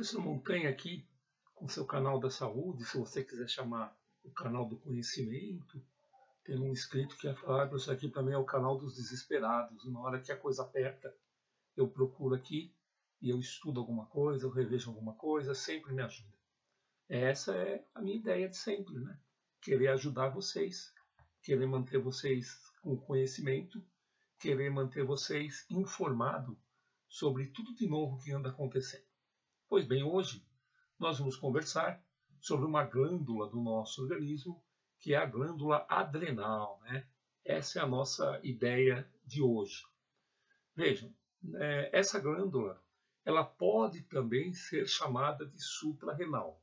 Professor Montanha aqui com seu canal da saúde, se você quiser chamar o canal do conhecimento, tem um inscrito que ia falar, professor, aqui para mim é o canal dos desesperados. Na hora que a coisa aperta, eu procuro aqui e eu estudo alguma coisa, eu revejo alguma coisa, sempre me ajuda. Essa é a minha ideia de sempre, né? Querer ajudar vocês, querer manter vocês com conhecimento, querer manter vocês informados sobre tudo de novo que anda acontecendo. Pois bem, hoje nós vamos conversar sobre uma glândula do nosso organismo, que é a glândula adrenal, né? Essa é a nossa ideia de hoje. Vejam, essa glândula, ela pode também ser chamada de suprarrenal.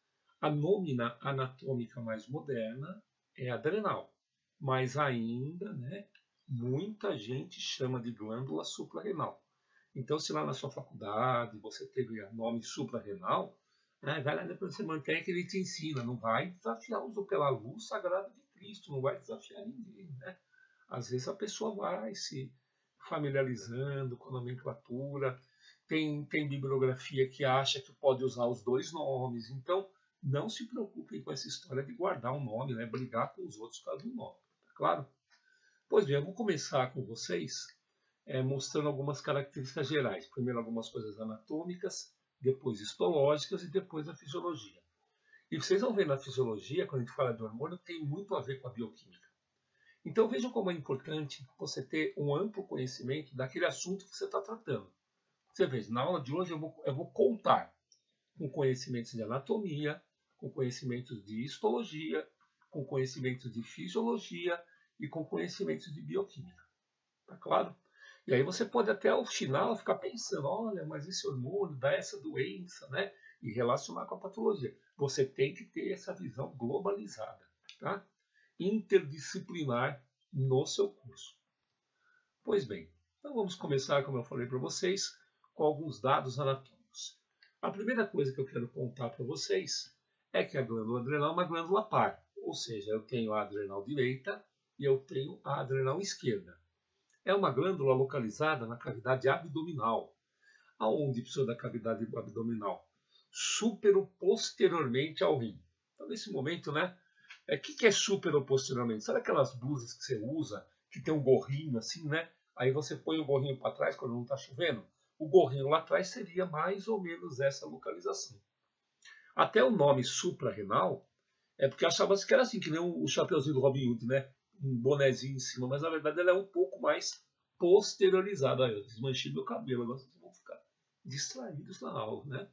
A nômina anatômica mais moderna é adrenal, mas ainda, né, muita gente chama de glândula suprarrenal. Então, se lá na sua faculdade você teve o nome suprarrenal, vai lá depois você mantém que ele te ensina, não vai desafiar o uso pela luz sagrada de Cristo, não vai desafiar ninguém, né? Às vezes a pessoa vai se familiarizando com a nomenclatura, tem bibliografia que acha que pode usar os dois nomes, então não se preocupem com essa história de guardar um nome, né? Brigar com os outros por causa do nome, tá claro? Pois bem, eu vou começar com vocês mostrando algumas características gerais. Primeiro algumas coisas anatômicas, depois histológicas e depois a fisiologia. E vocês vão ver na fisiologia, quando a gente fala de hormônio, tem muito a ver com a bioquímica. Então vejam como é importante você ter um amplo conhecimento daquele assunto que você está tratando. Você vê, na aula de hoje eu vou contar com conhecimentos de anatomia, com conhecimentos de histologia, com conhecimentos de fisiologia e com conhecimentos de bioquímica. Tá claro? E aí você pode até ao final ficar pensando, olha, mas esse hormônio dá essa doença, né? E relacionar com a patologia. Você tem que ter essa visão globalizada, tá? Interdisciplinar no seu curso. Pois bem, então vamos começar, como eu falei para vocês, com alguns dados anatômicos. A primeira coisa que eu quero contar para vocês é que a glândula adrenal é uma glândula par, ou seja, eu tenho a adrenal direita e eu tenho a adrenal esquerda. É uma glândula localizada na cavidade abdominal. Aonde precisa da cavidade abdominal? Supero-posteriormente ao rim. Então, nesse momento, né? O que é supero-posteriormente? Sabe aquelas blusas que você usa, que tem um gorrinho assim, né? Aí você põe o gorrinho para trás quando não está chovendo? O gorrinho lá atrás seria mais ou menos essa localização. Até o nome suprarrenal é porque achava-se que era assim, que nem o chapeuzinho do Robin Hood, né? Um bonezinho em cima, mas na verdade ela é um pouco mais posteriorizada. Eu desmanchei meu cabelo, agora vocês vão ficar distraídos na aula, né?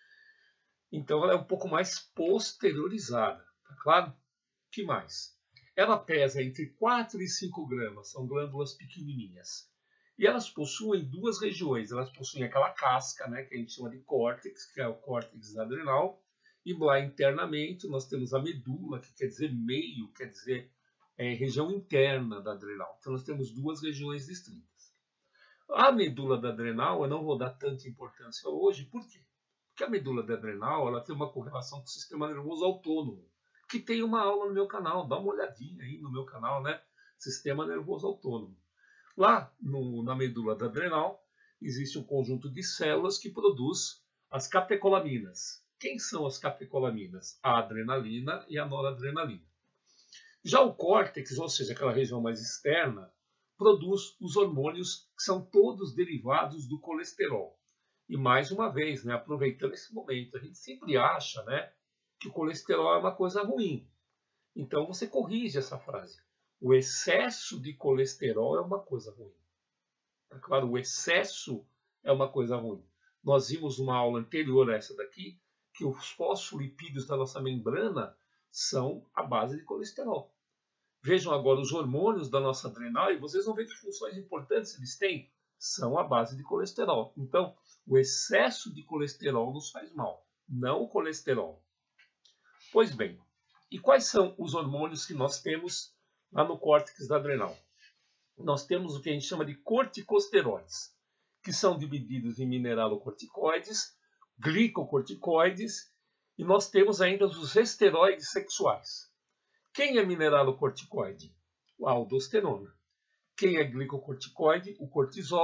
Então ela é um pouco mais posteriorizada, tá claro? Que mais? Ela pesa entre 4 e 5 gramas, são glândulas pequenininhas. E elas possuem duas regiões, elas possuem aquela casca, né, que a gente chama de córtex, que é o córtex adrenal, e lá internamente nós temos a medula, que quer dizer meio, quer dizer região interna da adrenal. Então nós temos duas regiões distintas. A medula da adrenal eu não vou dar tanta importância hoje, por quê? Porque a medula da adrenal ela tem uma correlação com o sistema nervoso autônomo, que tem uma aula no meu canal, dá uma olhadinha aí no meu canal, né? Sistema nervoso autônomo. Lá na medula da adrenal existe um conjunto de células que produz as catecolaminas. Quem são as catecolaminas? A adrenalina e a noradrenalina. Já o córtex, ou seja, aquela região mais externa, produz os hormônios que são todos derivados do colesterol. E mais uma vez, né, aproveitando esse momento, a gente sempre acha, né, que o colesterol é uma coisa ruim. Então você corrige essa frase. O excesso de colesterol é uma coisa ruim. É claro, o excesso é uma coisa ruim. Nós vimos numa aula anterior a essa daqui que os fosfolipídios da nossa membrana são a base de colesterol. Vejam agora os hormônios da nossa adrenal e vocês vão ver que funções importantes eles têm. São a base de colesterol. Então, o excesso de colesterol nos faz mal, não o colesterol. Pois bem, e quais são os hormônios que nós temos lá no córtex da adrenal? Nós temos o que a gente chama de corticosteroides, que são divididos em mineralocorticoides, glicocorticoides, e nós temos ainda os esteroides sexuais. Quem é mineralocorticoide? A aldosterona. Quem é glicocorticoide? O cortisol.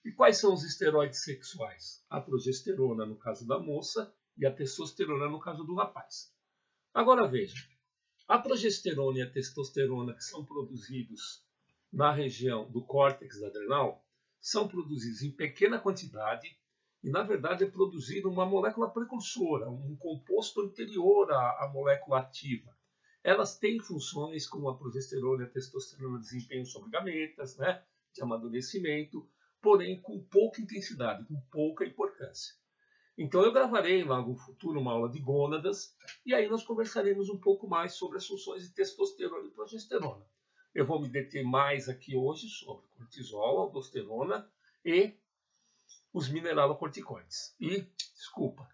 E quais são os esteroides sexuais? A progesterona no caso da moça e a testosterona no caso do rapaz. Agora veja, a progesterona e a testosterona que são produzidos na região do córtex adrenal são produzidos em pequena quantidade e, na verdade, é produzido uma molécula precursora, um composto anterior à molécula ativa. Elas têm funções como a progesterona e a testosterona desempenham sobre gametas, né, de amadurecimento, porém com pouca intensidade, com pouca importância. Então eu gravarei logo no futuro uma aula de gônadas e aí nós conversaremos um pouco mais sobre as funções de testosterona e progesterona. Eu vou me deter mais aqui hoje sobre cortisol, aldosterona e os mineralocorticoides. E, desculpa,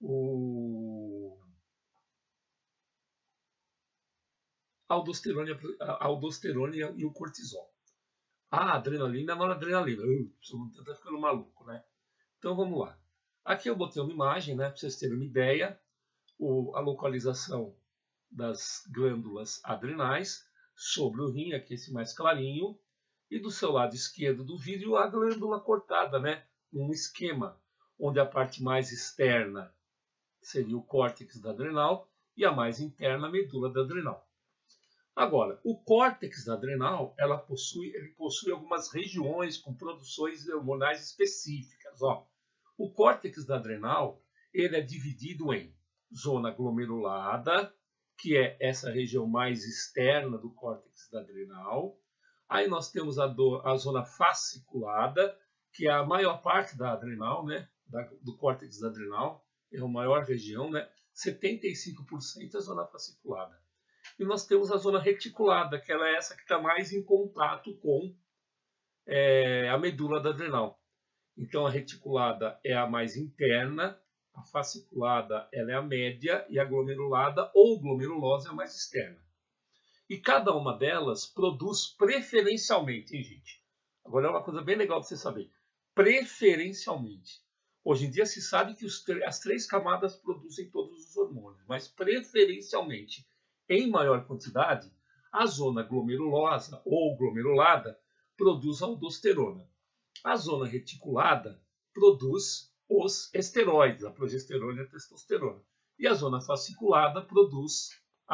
a aldosterona e o cortisol. A adrenalina é a noradrenalina. Está ficando maluco, né? Então vamos lá. Aqui eu botei uma imagem, né, para vocês terem uma ideia, a localização das glândulas adrenais sobre o rim, aqui esse mais clarinho, e do seu lado esquerdo do vídeo a glândula cortada, né, um esquema, onde a parte mais externa seria o córtex da adrenal e a mais interna a medula da adrenal. Agora, o córtex da adrenal, ele possui algumas regiões com produções hormonais específicas. Ó. O córtex da adrenal ele é dividido em zona glomerulada, que é essa região mais externa do córtex da adrenal. Aí nós temos a zona fasciculada, que é a maior parte da adrenal, né, do córtex da adrenal, é a maior região, né, 75% é a zona fasciculada. E nós temos a zona reticulada, que ela é essa que está mais em contato com a medula da adrenal. Então, a reticulada é a mais interna, a fasciculada ela é a média e a glomerulada ou glomerulosa é a mais externa. E cada uma delas produz preferencialmente, hein, gente? Agora é uma coisa bem legal de você saber. Preferencialmente. Hoje em dia se sabe que as três camadas produzem todos os hormônios, mas preferencialmente, em maior quantidade, a zona glomerulosa ou glomerulada produz aldosterona. A zona reticulada produz os esteroides, a progesterona e a testosterona. E a zona fasciculada produz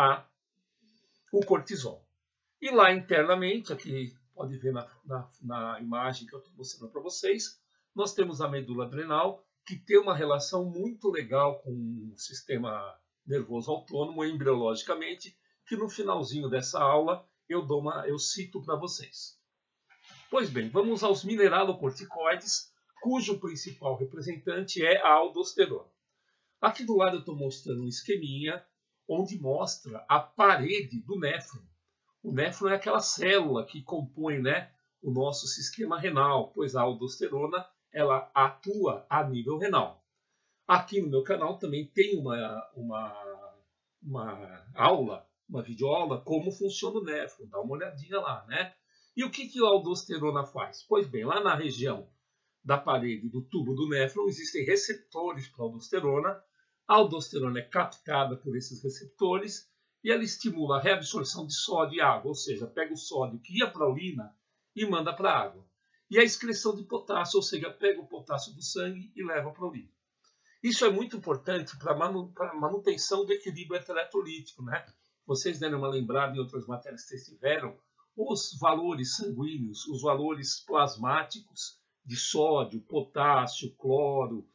o cortisol. E lá internamente, aqui pode ver na imagem que eu estou mostrando para vocês, nós temos a medula adrenal, que tem uma relação muito legal com o sistema nervoso autônomo, embriologicamente, que no finalzinho dessa aula eu cito para vocês. Pois bem, vamos aos mineralocorticoides, cujo principal representante é a aldosterona. Aqui do lado eu estou mostrando um esqueminha onde mostra a parede do néfron. O néfron é aquela célula que compõe, né, o nosso sistema renal, pois a aldosterona ela atua a nível renal. Aqui no meu canal também tem uma aula, uma videoaula, como funciona o néfron. Dá uma olhadinha lá, né? E o que a aldosterona faz? Pois bem, lá na região da parede do tubo do néfron existem receptores para a aldosterona. A aldosterona é captada por esses receptores e ela estimula a reabsorção de sódio e água, ou seja, pega o sódio que ia para a urina e manda para a água. E a excreção de potássio, ou seja, pega o potássio do sangue e leva para a urina. Isso é muito importante para a manutenção do equilíbrio eletrolítico, né? Vocês deram uma lembrada em outras matérias que vocês tiveram, os valores sanguíneos, os valores plasmáticos de sódio, potássio, cloro,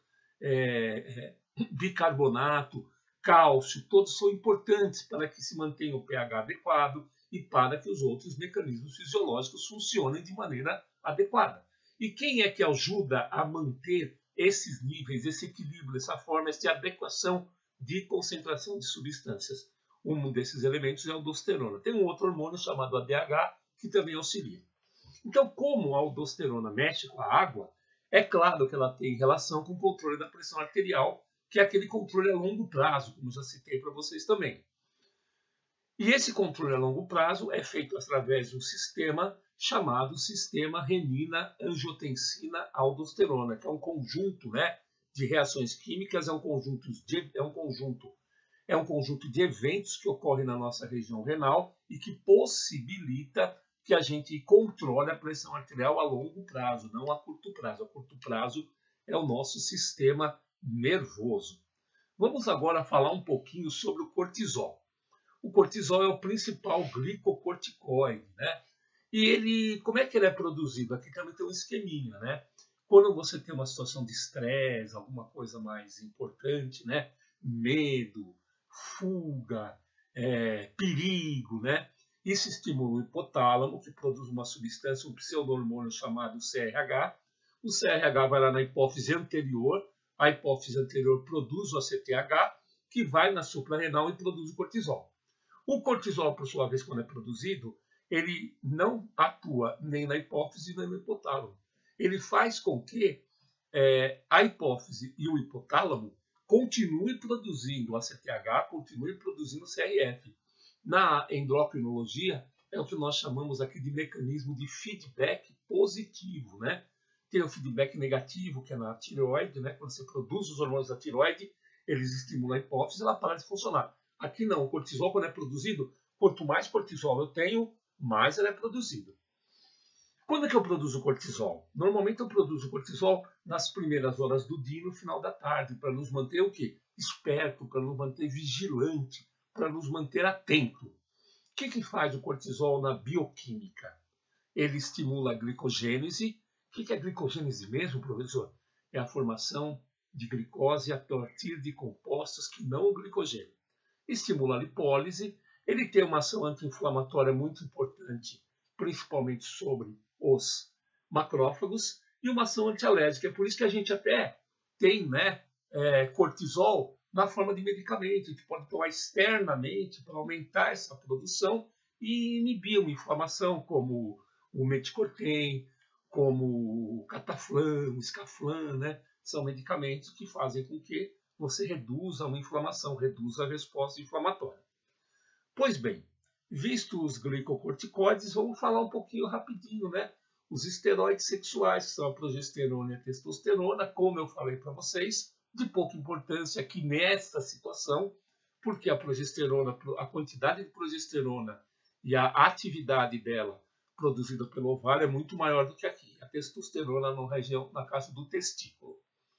bicarbonato, cálcio, todos são importantes para que se mantenha o pH adequado e para que os outros mecanismos fisiológicos funcionem de maneira adequada. E quem é que ajuda a manter esses níveis, esse equilíbrio, essa forma, essa adequação de concentração de substâncias? Um desses elementos é a aldosterona. Tem um outro hormônio chamado ADH que também auxilia. Então, como a aldosterona mexe com a água, é claro que ela tem relação com o controle da pressão arterial, que é aquele controle a longo prazo, como já citei para vocês também. E esse controle a longo prazo é feito através de um sistema chamado sistema renina-angiotensina-aldosterona, que é um conjunto, né, de reações químicas, é um conjunto de eventos que ocorrem na nossa região renal e que possibilita que a gente controle a pressão arterial a longo prazo, não a curto prazo. A curto prazo é o nosso sistema nervoso. Vamos agora falar um pouquinho sobre o cortisol. O cortisol é o principal glicocorticoide, né? E ele, como é que ele é produzido? Aqui também tem um esqueminha, né? Quando você tem uma situação de estresse, alguma coisa mais importante, né? Medo, fuga, perigo, né? Isso estimula o hipotálamo, que produz uma substância, um pseudo-hormônio chamado CRH. O CRH vai lá na hipófise anterior, a hipófise anterior produz o ACTH, que vai na suprarrenal e produz o cortisol. O cortisol, por sua vez, quando é produzido, ele não atua nem na hipófise nem no hipotálamo. Ele faz com que a hipófise e o hipotálamo continuem produzindo ACTH, continuem produzindo CRF. Na endocrinologia, é o que nós chamamos aqui de mecanismo de feedback positivo, né? Tem o feedback negativo, que é na tireoide, né? Quando você produz os hormônios da tireoide, eles estimulam a hipófise e ela para de funcionar. Aqui não, o cortisol, quando é produzido, quanto mais cortisol eu tenho, mais ele é produzido. Quando é que eu produzo cortisol? Normalmente eu produzo cortisol nas primeiras horas do dia e no final da tarde, para nos manter o quê? Esperto, para nos manter vigilante, para nos manter atento. O que faz o cortisol na bioquímica? Ele estimula a glicogênese. O que é glicogênese mesmo, professor? É a formação de glicose a partir de compostos que não o glicogênio. Estimula a lipólise. Ele tem uma ação anti-inflamatória muito importante, principalmente sobre os macrófagos, e uma ação antialérgica. É por isso que a gente até tem, né, cortisol na forma de medicamento. A gente pode tomar externamente para aumentar essa produção e inibir uma inflamação, como o meticortem, como o cataflam, o escaflam, né? São medicamentos que fazem com que você reduza uma inflamação, reduza a resposta inflamatória. Pois bem, visto os glicocorticoides, vamos falar um pouquinho rapidinho, né? Os esteroides sexuais, que são a progesterona e a testosterona, como eu falei para vocês, de pouca importância aqui nesta situação, porque a progesterona, a quantidade de progesterona e a atividade dela produzida pelo ovário é muito maior do que aqui. A testosterona na casa do testículo.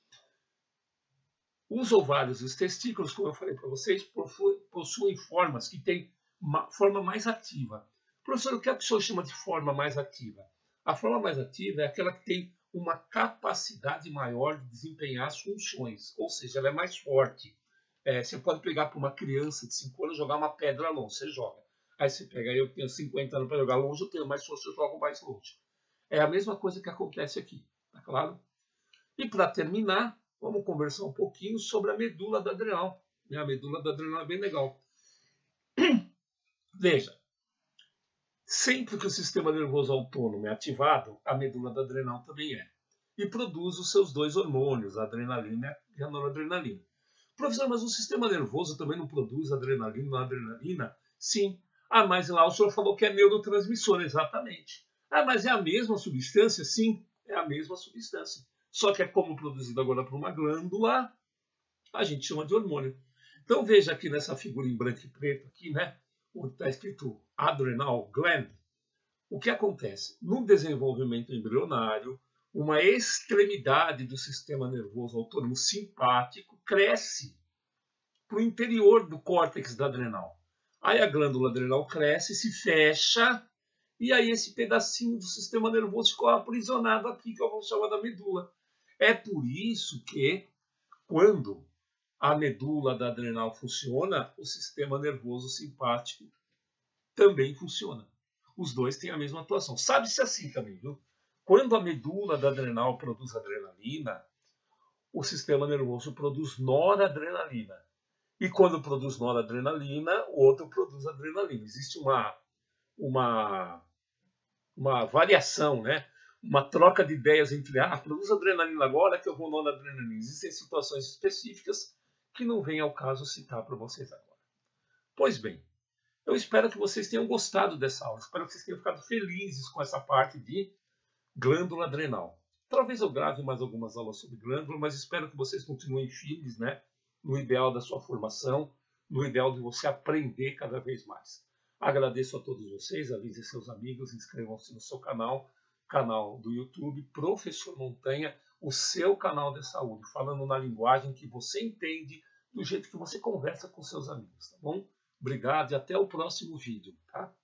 Os ovários e os testículos, como eu falei para vocês, possuem formas que têm uma forma mais ativa. Professor, o que é que o senhor chama de forma mais ativa? A forma mais ativa é aquela que tem uma capacidade maior de desempenhar as funções, ou seja, ela é mais forte. Você pode pegar para uma criança de 5 anos e jogar uma pedra longe, você joga. Aí você pega, eu tenho 50 anos para jogar longe, eu tenho mais força, eu jogo mais longe. É a mesma coisa que acontece aqui, tá claro? E para terminar, vamos conversar um pouquinho sobre a medula da adrenal. A medula da adrenal é bem legal. Veja, sempre que o sistema nervoso autônomo é ativado, a medula da adrenal também é. E produz os seus dois hormônios, a adrenalina e a noradrenalina. Professor, mas o sistema nervoso também não produz adrenalina e noradrenalina? Sim. Ah, mas lá o senhor falou que é neurotransmissor, exatamente. Ah, mas é a mesma substância? Sim, é a mesma substância. Só que é como produzido agora por uma glândula, a gente chama de hormônio. Então veja aqui nessa figura em branco e preto, aqui, né, onde está escrito adrenal gland, o que acontece? No desenvolvimento embrionário, uma extremidade do sistema nervoso autônomo simpático cresce para o interior do córtex da adrenal. Aí a glândula adrenal cresce, se fecha, e aí esse pedacinho do sistema nervoso ficou aprisionado aqui, que eu vou chamar da medula. É por isso que, quando a medula da adrenal funciona, o sistema nervoso simpático também funciona. Os dois têm a mesma atuação. Sabe-se assim também, viu? Quando a medula da adrenal produz adrenalina, o sistema nervoso produz noradrenalina. E quando produz noradrenalina, o outro produz adrenalina. Existe uma variação, né? Uma troca de ideias entre produz adrenalina agora que eu vou noradrenalina. Existem situações específicas que não vem ao caso citar para vocês agora. Pois bem, eu espero que vocês tenham gostado dessa aula. Espero que vocês tenham ficado felizes com essa parte de glândula adrenal. Talvez eu grave mais algumas aulas sobre glândula, mas espero que vocês continuem firmes, né? No ideal da sua formação, no ideal de você aprender cada vez mais. Agradeço a todos vocês, avisem seus amigos, inscrevam-se no seu canal do YouTube, Professor Montanha, o seu canal de saúde, falando na linguagem que você entende, do jeito que você conversa com seus amigos, tá bom? Obrigado e até o próximo vídeo, tá?